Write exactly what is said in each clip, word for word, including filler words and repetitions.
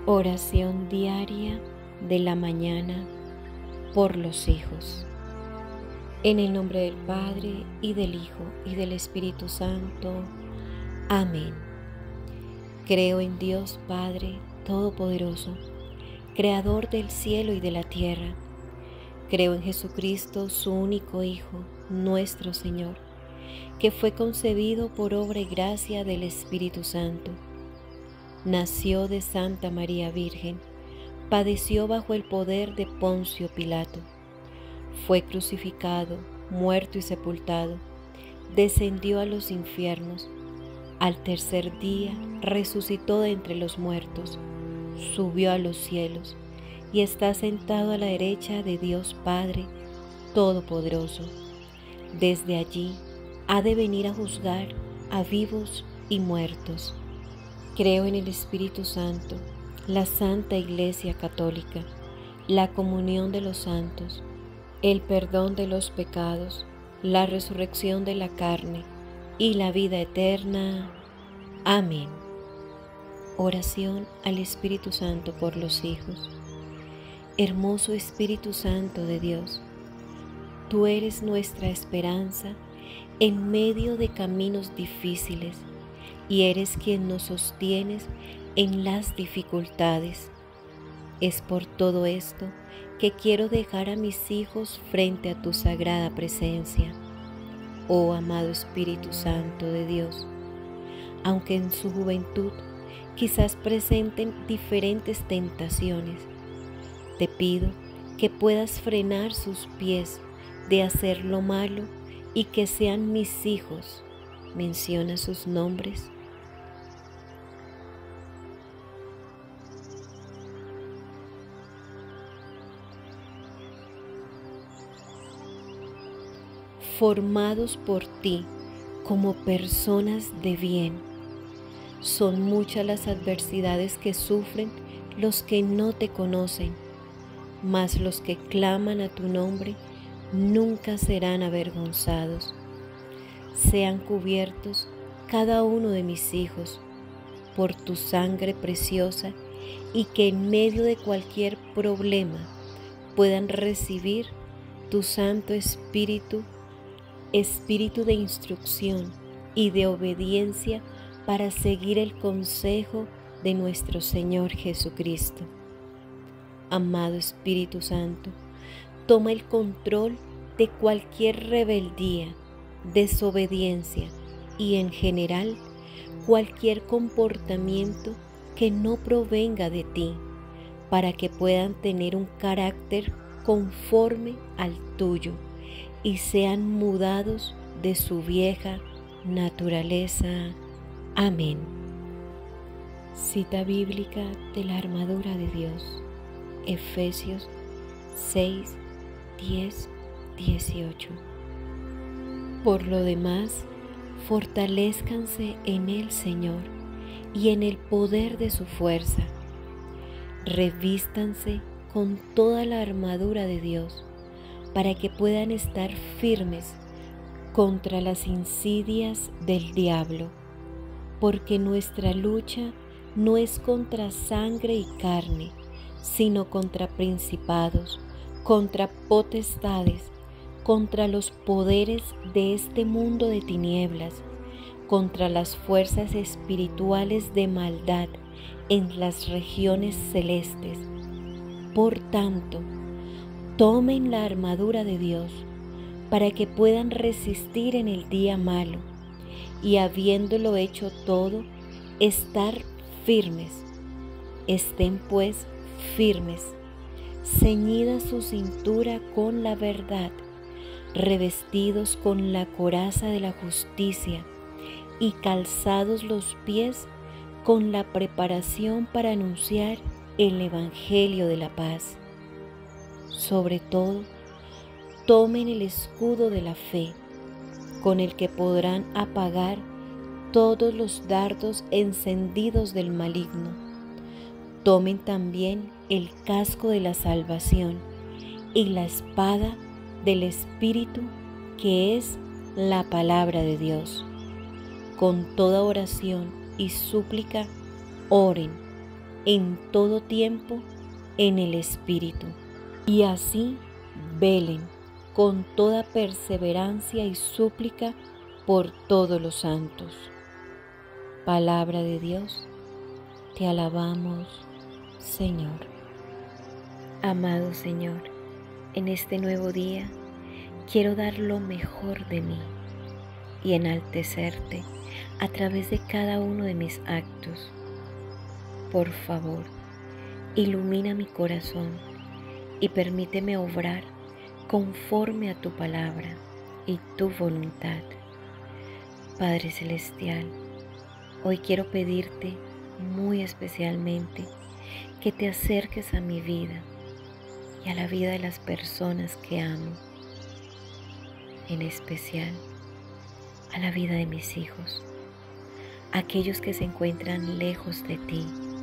Oración diaria de la mañana por los hijos. En el nombre del Padre, y del Hijo, y del Espíritu Santo. Amén. Creo en Dios Padre Todopoderoso, Creador del cielo y de la tierra. Creo en Jesucristo, su único Hijo, nuestro Señor, que fue concebido por obra y gracia del Espíritu Santo. Nació de Santa María Virgen, padeció bajo el poder de Poncio Pilato, fue crucificado, muerto y sepultado, descendió a los infiernos, al tercer día resucitó de entre los muertos, subió a los cielos y está sentado a la derecha de Dios Padre Todopoderoso. Desde allí ha de venir a juzgar a vivos y muertos. Creo en el Espíritu Santo, la Santa Iglesia Católica, la comunión de los santos, el perdón de los pecados, la resurrección de la carne y la vida eterna. Amén. Oración al Espíritu Santo por los hijos. Hermoso Espíritu Santo de Dios, tú eres nuestra esperanza en medio de caminos difíciles, y eres quien nos sostienes en las dificultades. Es por todo esto que quiero dejar a mis hijos frente a tu sagrada presencia, oh amado Espíritu Santo de Dios. Aunque en su juventud quizás presenten diferentes tentaciones, te pido que puedas frenar sus pies de hacer lo malo y que sean mis hijos. Menciona sus nombres. Formados por ti como personas de bien. Son muchas las adversidades que sufren los que no te conocen, mas los que claman a tu nombre nunca serán avergonzados. Sean cubiertos cada uno de mis hijos por tu sangre preciosa, y que en medio de cualquier problema puedan recibir tu Santo Espíritu, Espíritu de instrucción y de obediencia para seguir el consejo de nuestro Señor Jesucristo. Amado Espíritu Santo, toma el control de cualquier rebeldía, desobediencia y en general cualquier comportamiento que no provenga de ti, para que puedan tener un carácter conforme al tuyo y sean mudados de su vieja naturaleza. Amén. Cita bíblica de la armadura de Dios, Efesios seis, diez, dieciocho. Por lo demás, fortalézcanse en el Señor y en el poder de su fuerza. Revístanse con toda la armadura de Dios, para que puedan estar firmes contra las insidias del diablo, porque nuestra lucha no es contra sangre y carne, sino contra principados, contra potestades, contra los poderes de este mundo de tinieblas, contra las fuerzas espirituales de maldad en las regiones celestes. Por tanto, tomen la armadura de Dios para que puedan resistir en el día malo, y habiéndolo hecho todo, estar firmes. Estén pues firmes, ceñida su cintura con la verdad, revestidos con la coraza de la justicia y calzados los pies con la preparación para anunciar el Evangelio de la paz. Sobre todo, tomen el escudo de la fe, con el que podrán apagar todos los dardos encendidos del maligno. Tomen también el casco de la salvación y la espada del Espíritu, que es la palabra de Dios. Con toda oración y súplica, oren en todo tiempo en el Espíritu, y así velen con toda perseverancia y súplica por todos los santos. Palabra de Dios, te alabamos, Señor. Amado Señor, en este nuevo día quiero dar lo mejor de mí y enaltecerte a través de cada uno de mis actos. Por favor, ilumina mi corazón y permíteme obrar conforme a tu palabra y tu voluntad. Padre Celestial, hoy quiero pedirte muy especialmente que te acerques a mi vida y a la vida de las personas que amo, en especial a la vida de mis hijos, aquellos que se encuentran lejos de ti.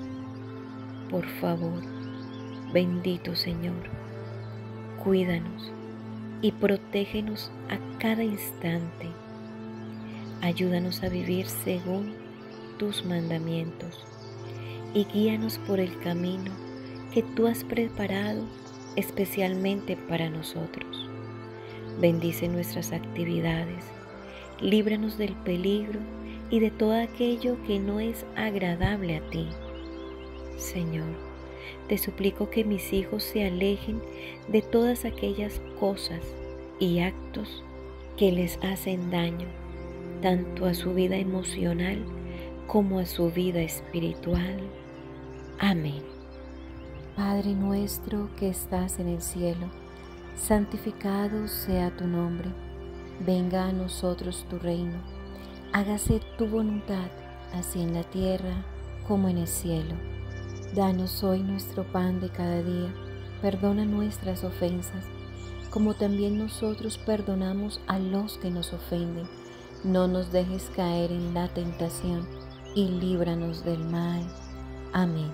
Por favor, bendito Señor, cuídanos y protégenos a cada instante. Ayúdanos a vivir según tus mandamientos y guíanos por el camino que tú has preparado especialmente para nosotros. Bendice nuestras actividades, líbranos del peligro y de todo aquello que no es agradable a ti. Señor, te suplico que mis hijos se alejen de todas aquellas cosas y actos que les hacen daño, tanto a su vida emocional como a su vida espiritual. Amén. Padre nuestro que estás en el cielo, santificado sea tu nombre. Venga a nosotros tu reino. Hágase tu voluntad, así en la tierra como en el cielo. Danos hoy nuestro pan de cada día. Perdona nuestras ofensas, como también nosotros perdonamos a los que nos ofenden. No nos dejes caer en la tentación y líbranos del mal. Amén.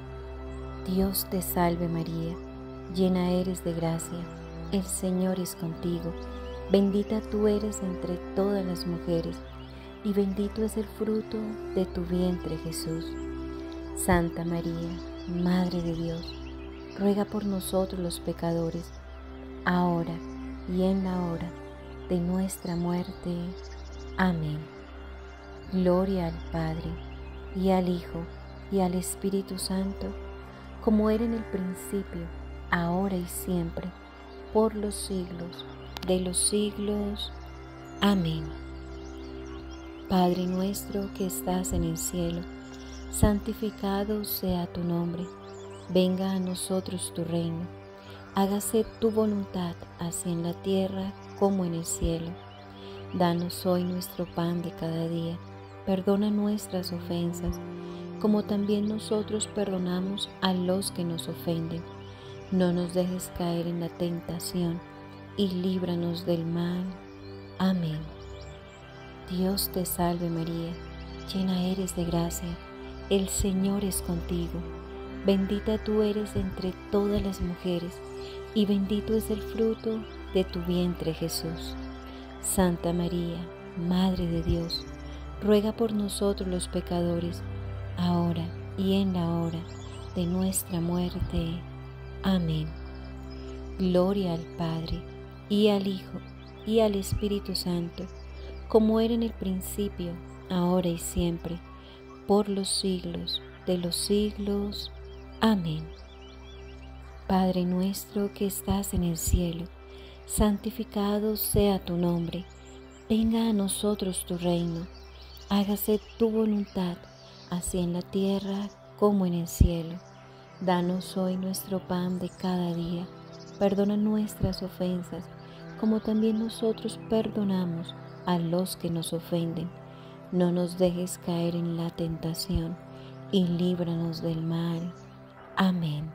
Dios te salve María, llena eres de gracia, el Señor es contigo. Bendita tú eres entre todas las mujeres, y bendito es el fruto de tu vientre Jesús. Santa María, Madre de Dios, ruega por nosotros los pecadores, ahora y en la hora de nuestra muerte. Amén. Gloria al Padre, y al Hijo, y al Espíritu Santo, como era en el principio, ahora y siempre, por los siglos de los siglos. Amén. Padre nuestro que estás en el cielo, santificado sea tu nombre. Venga a nosotros tu reino. Hágase tu voluntad, así en la tierra como en el cielo. Danos hoy nuestro pan de cada día. Perdona nuestras ofensas, como también nosotros perdonamos a los que nos ofenden. No nos dejes caer en la tentación y líbranos del mal. Amén. Dios te salve María, llena eres de gracia, el Señor es contigo. Bendita tú eres entre todas las mujeres, y bendito es el fruto de tu vientre Jesús. Santa María, Madre de Dios, ruega por nosotros los pecadores, ahora y en la hora de nuestra muerte. Amén. Gloria al Padre, y al Hijo, y al Espíritu Santo, como era en el principio, ahora y siempre, por los siglos de los siglos. Amén. Padre nuestro que estás en el cielo, santificado sea tu nombre. Venga a nosotros tu reino. Hágase tu voluntad, así en la tierra como en el cielo. Danos hoy nuestro pan de cada día. Perdona nuestras ofensas, como también nosotros perdonamos a los que nos ofenden. No nos dejes caer en la tentación y líbranos del mal. Amén.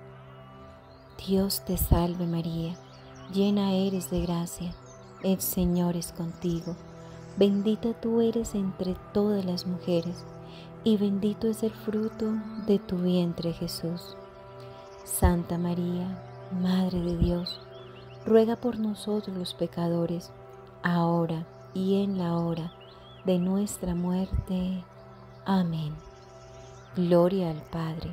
Dios te salve María, llena eres de gracia, el Señor es contigo. Bendita tú eres entre todas las mujeres, y bendito es el fruto de tu vientre Jesús. Santa María, Madre de Dios, ruega por nosotros los pecadores, ahora y en la hora de nuestra muerte. Amén. Gloria al Padre,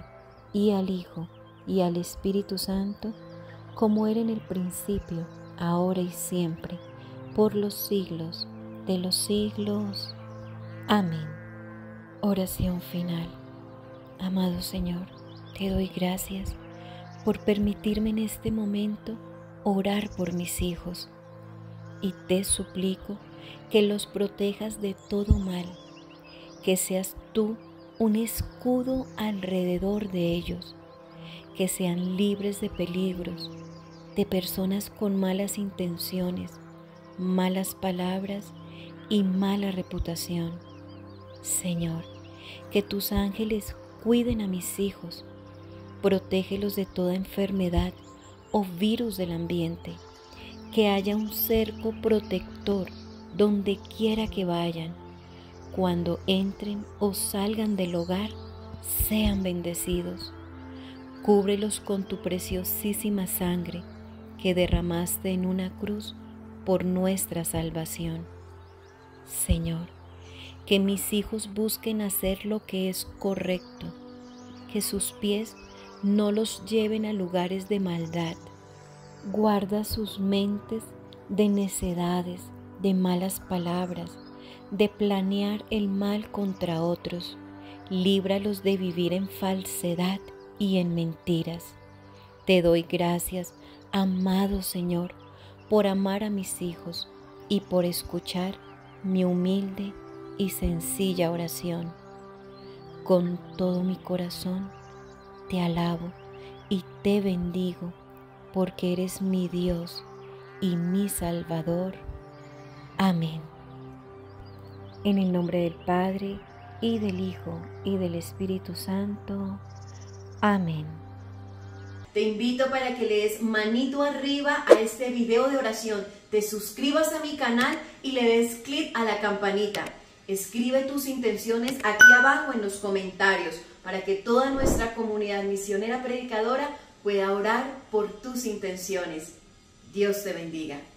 y al Hijo, y al Espíritu Santo, como era en el principio, ahora y siempre, por los siglos de los siglos. Amén. Oración final. Amado Señor, te doy gracias por permitirme en este momento orar por mis hijos, y te suplico que los protejas de todo mal, que seas tú un escudo alrededor de ellos, que sean libres de peligros, de personas con malas intenciones, malas palabras y mala reputación. Señor, que tus ángeles cuiden a mis hijos, protégelos de toda enfermedad o virus del ambiente, que haya un cerco protector donde quiera que vayan. Cuando entren o salgan del hogar, sean bendecidos. Cúbrelos con tu preciosísima sangre que derramaste en una cruz por nuestra salvación. Señor, que mis hijos busquen hacer lo que es correcto, que sus pies no los lleven a lugares de maldad. Guarda sus mentes de necedades, de malas palabras, de planear el mal contra otros. Líbralos de vivir en falsedad y en mentiras. Te doy gracias, amado Señor, por amar a mis hijos y por escuchar mi humilde y sencilla oración. Con todo mi corazón te alabo y te bendigo, porque eres mi Dios y mi Salvador. Amén. En el nombre del Padre, y del Hijo, y del Espíritu Santo. Amén. Te invito para que le des manito arriba a este video de oración, te suscribas a mi canal y le des clic a la campanita. Escribe tus intenciones aquí abajo en los comentarios para que toda nuestra comunidad misionera predicadora pueda orar por tus intenciones. Dios te bendiga.